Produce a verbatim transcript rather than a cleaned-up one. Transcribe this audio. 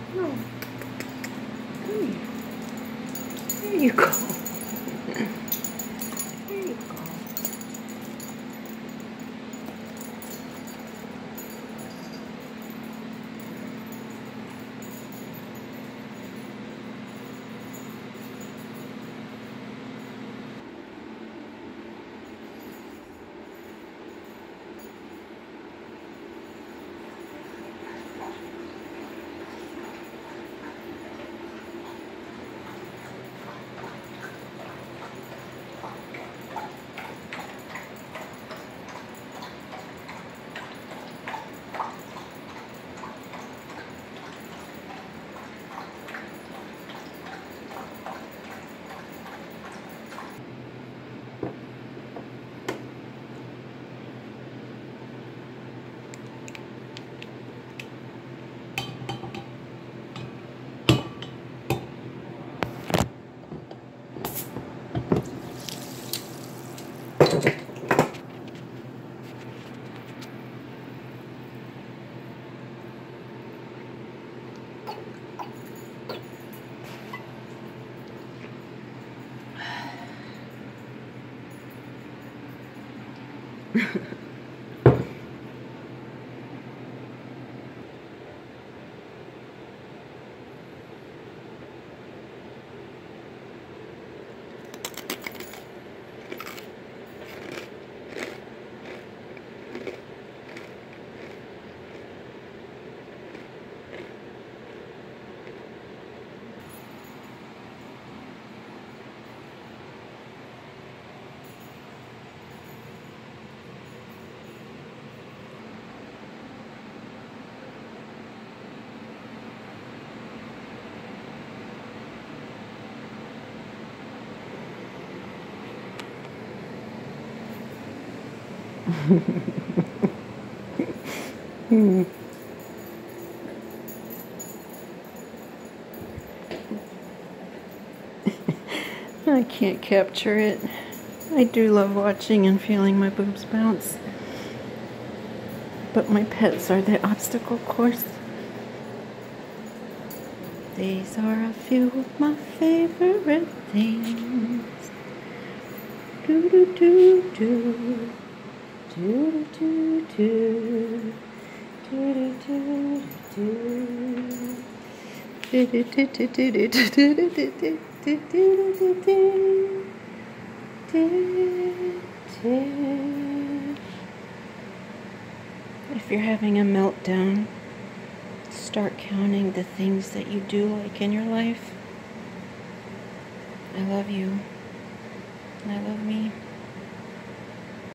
No. Come here. There you go. There you go. hmm. I can't capture it. I do love watching and feeling my boobs bounce. But my pets are the obstacle course. These are a few of my favorite things. Do do do do. Do do do. Do do do do. Do do do do do do do do do do. Do, do, do, do, do, do. If you're having a meltdown, start counting the things that you do like in your life. I love you. I love me.